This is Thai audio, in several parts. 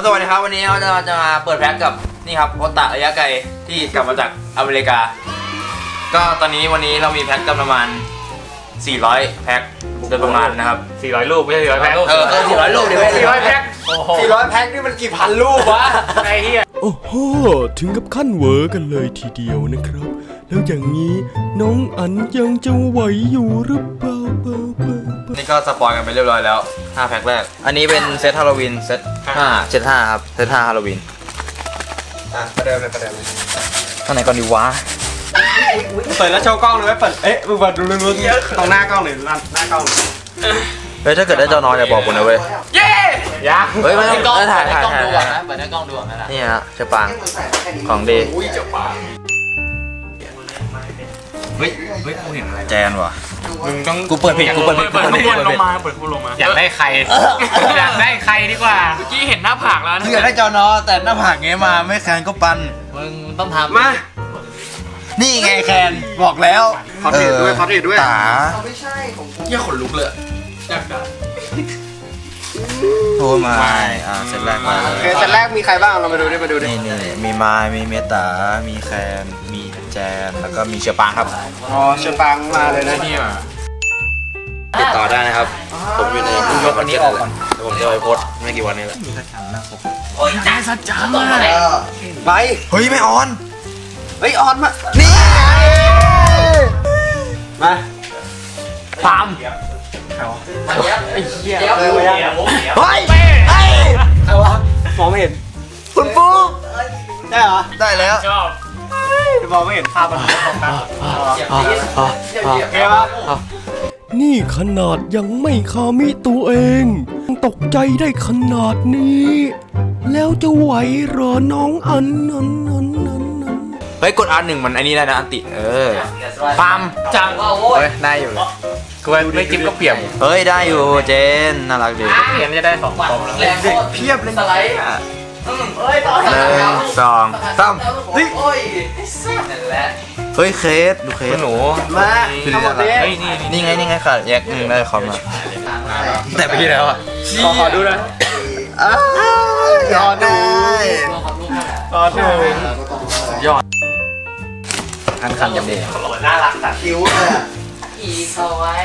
สวัสดีครับวันนี้เราจะมาเปิดแพ็คกับนี่ครับโอตะระยะไกลที่กลับมาจากอเมริกาก็ตอนนี้วันนี้เรามีแพ็คกันประมาณ400แพ็คโดยประมาณนะครับ 400รูปไม่ใช่400แพ็ค 400รูปดิ 400แพ็ค 400แพ็คนี่มันกี่พันรูปวะไอ้เหี้ยโอ้โหถึงกับขั้นเวอร์กันเลยทีเดียวนะครับแล้วอย่างนี้น้องอันยังจะไหวอยู่หรือเปล่านี่ก็สปอยกันไปเรียบร้อยแล้ว5แพ็คแรกอันนี้เป็นเซตฮาโลวีนเซต5เซต5ครับเซต5ฮาโลวีนประเดิมเลยตอนไหนก่อนดีวะเปิดแล้วโชว์กล้องเลยไหมเปิดมึงเปิดดูลุ้นตรงหน้ากล้องหรือหน้ากล้องเฮ้ยถ้าเกิดได้จอนอนอย่าบอกผมนะเว้ยเย้ยังเฮ้ยไม่ต้องถ่ายดูก่อนนะเปิดหน้ากล้องดูก่อนนะนี่ฮะเชฟปังของดีเฮ้ยกูเห็นแจนว่ะมึงต้องกูเปิดผิดลงมาอยากได้ใครดีกว่าเมื่อกี้เห็นหน้าผากแล้วนะอยากได้จอนอแต่หน้าผากเงี้ยมาไม่แคนก็ปันมึงต้องทำมานี่ไงแคนบอกแล้วขอเทรดด้วยตาไม่ใช่ของกูเยี่ยขนลุกเลยอยากได้โทรมาเซตแรกมาเซตแรกมีใครบ้างเรามาดูดินี่มีไม้มีเมตามีแคนมีแจนแล้วก็มีเชอปางครับอ๋อเชอปางมาเลยนะเนี่ยติดต่อได้นะครับผมอยู่ในยกวันนี้ออกก่อนเดี๋ยวผมจะไปโพสไม่กี่วันนี้แหละมีสัจจังนะผมโอ้ยใจสัจจังไปเฮ้ยไม่ออนออนมานี่ไงมาตามไอ้เหี้ยเฮ้ยใครวะมองไม่เห็นคุณปุ๊กได้เหรอได้แล้วชอบมองไม่เห็นภาพมันตรงกันโอเคปะนี่ขนาดยังไม่คามิตัวเองตกใจได้ขนาดนี้แล้วจะไหวหรอน้องอันเฮ้ยกดR1มันอันนี้ได้นะอันติปามจังเฮ้ยได้อยู่เลยกูไม่จิ้มก็เปี่ยมเฮ้ยได้อยู่เจนน่ารักดีเปี่ยมจะได้2คอมแล้วเพียบเลยสไลด์เฮ้ยต่อ 1 2 3 โอ้ยนั่นแหละเฮ้ยเคสดูเคสหนูมาทั้งหมดนี่ไงขาดแยกหนึ่งได้คอมมาแต่ไปที่แล้วอ่ะขอดูนะยอดได้ยอดคันยังดีน่ารักสัตว์คิ้วเลยอีเข้าไว้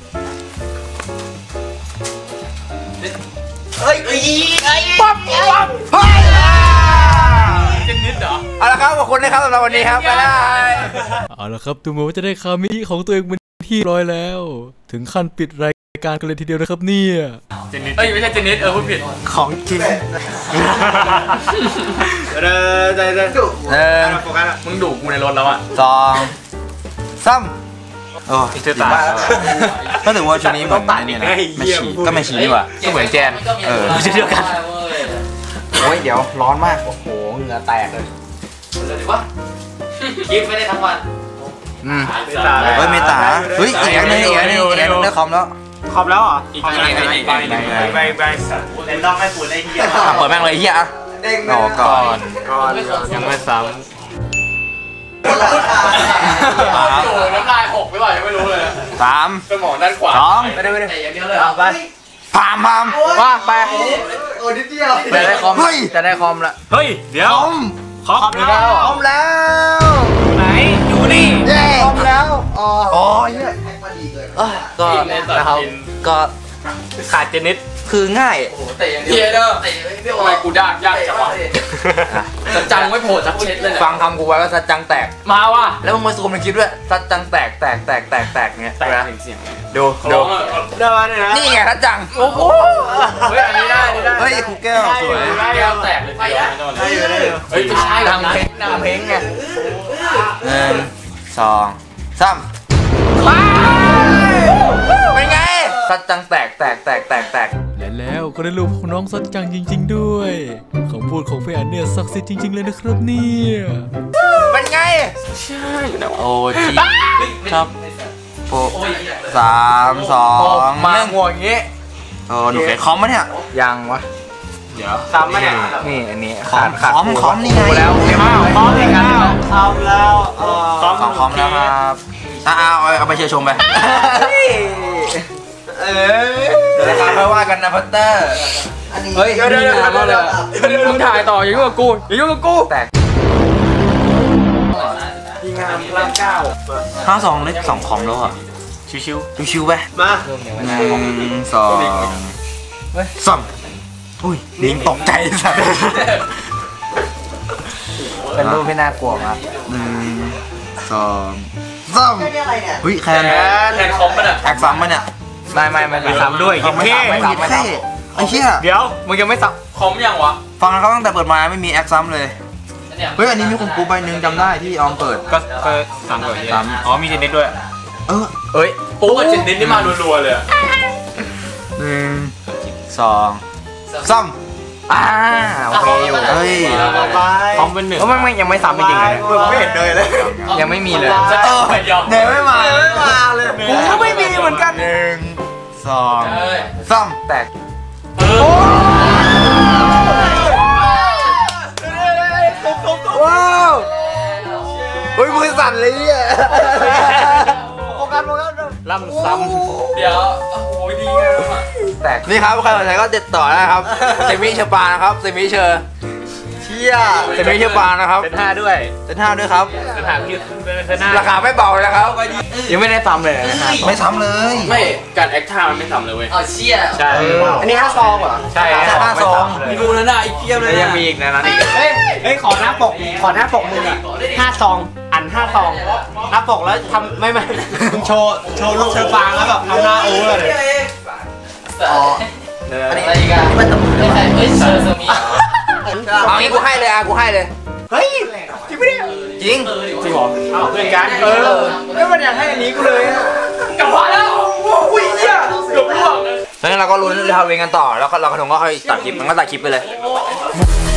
เฮ้ยปั๊บเฮ้ยเจนนิดเหรอเอาละครับขอบคุณนะครับสำหรับวันนี้ครับบ๊ายบายเอาละครับดูเหมือนว่าจะได้คามิของตัวเองเป็นที่ร้อยแล้วถึงขั้นปิดรายการกันเลยทีเดียวนะครับเนี่ยเจนนิดไม่ใช่เจนนิดพูดผิดของจริงใจมึงดุกูในรถแล้วอ่ะ 2 3โอ้เจอตาก็ถือว่าชุดนี้เหมือนนี่นะไม่ชี้ว่ะก็เหมือนแจนชื่อเดียวกันโอ้ยเดี๋ยวร้อนมากโอ้โหเหงื่อแตกเลยดีวะคิดไม่ได้ทั้งวันเฮ้ยเมตาเฮ้ยอีกอันนึงได้คอมแล้วเหรออีกอันนึงไปเล่นน้องไม่ฝุ่นเลยเฮียเปิดแม่งเลยเฮียรอก่อนยังไม่ซ้ำน้ำลายหกไปบ่อยยังไม่รู้เลย 3 สมองด้านขวา 2 ไม่ได้อย่างเดียวเลยไปพามว่าไปโอ้นิดเดียวจะได้คอมจะได้คอมละเฮ้ยเดี๋ยวคอมแล้วไหนอยู่นี่คอมแล้วอ๋อเฮียก็นะครับก็ขาดเจนิดคือง่ายเตะอย่างเดียวทำไมกูยากจังวะสัจจังไม่โผล่สักเช็ดเลยฟังคำกูไว้ว่าสัจจังแตกมาว่ะแล้วมึงมาซูมในคลิปด้วยสัจจังแตกเงี้ยนะดูนี่ไงสัจจังโอ้โหเฮ้ยอันนี้ได้เฮ้ยครูแก้วสวยแก้วแตกเลยเฮ้ยไม่ใช่ทำเพลงไง1 2 3เป็นไงสัจจังแตกและแล้วก็ได้รูปของน้องสัจจังจริงๆด้วยของพูดของเฟียนเนี่ยศักดิ์สิทธิ์จริงๆเลยนะครับเนี่ยเป็นไงใช่โอ้จีครับ3 2 มาหัวอย่างงี้หนูเคยคอมมั้ยเนี่ยยังวะเดี๋ยวซ้ำมั้ยเนี่ยนี่อันนี้คอมนี่ไงแล้วคอมแล้วคอมแล้วครับเอาไปเชียร์ชมไปเดี๋ยวราคาค่อยว่ากันนะพัตเตอร์เฮ้ยเดี๋ยวมึงถ่ายต่ออย่ายุ่งกับกูอย่ายุ่งกับกูแตกดีงามร่างเก้า52เล็ก2คอมแล้วอ่ะชิวๆไปมา1 2 3อุ้ยลิงตกใจสัตว์เป็นรูปที่น่ากลัวมาก1 2 3อุ้ยแคนคอมป่ะเนี่ยแอคซ้ำป่ะเนี่ยไม่ซ้ำด้วยไม่ซ้ำไอ้เหี้ยเดี๋ยวมึงยังไม่ซ้ำคอมยังวะฟังเขาตั้งแต่เปิดมาไม่มีแอคซ้ำเลยเฮ้ยอันนี้มีคุณปูใบหนึ่งจำได้ที่ออมเปิดก็ซ้ำก่อนอ๋อมีเจนนิดด้วยเอ้ยปูกับเจนนิดนี่มารัวๆเลย1 2 3โอเคอยู่เฮ้ยคอมเป็น1ไม่ยังไม่ซ้ำจริงๆไม่เห็นเลยยังไม่มีเลยเนยไม่มาเลยกูก็ไม่มีเหมือนกัน1 2 3แตกว้าวเฮ้ยมือสั่นเลยเนี่ยโฟกัสล่ำซ้ำเดี๋ยวโอ้โหดีงามอ่ะแตกนี่ครับใครสนใจก็ติดต่อได้ครับเซมิเชอร์ปานะครับเซมิเชอร์เชี่ยเซมิเชอร์ปานะครับเป็น5ด้วยครับราคาไม่เบานะครับยังไม่ได้ซ้ำเลยไม่ซ้ำเลยไม่การแอคท่ามันไม่ซ้ำเลยเว้ยอ๋อเชี่ยใช่อันนี้5 ซองเหรอใช่5 ซองมีดูแล้วนะอีกเพียบเลยยังมีอีกนะนั้นอีกเฮ้ยขอหน้าปกมึงอ่ะ5 ซองอัน5 ซองหน้าปกแล้วทำไม่มึงโชว์ลูกเชอร์ปางแล้วแบบทำหน้าโอ้เลยอ๋ออันนี้อะไรกันไม่ต้องไม่ใช่เชอร์สมีเอางี้กูให้เลยกูให้เลยเฮ้ยจริงไม่ได้จริงเหรอเอาเพื่อนกันไม่มันอยากให้อันนี้กูเลยกลับมาแล้วอุ้ยเหี้ยเกือบล่วงแล้วเราก็ลุ้นทาเวงกันต่อแล้วเรากระทงก็ค่อยตัดคลิปมันก็ตัดคลิปไปเลย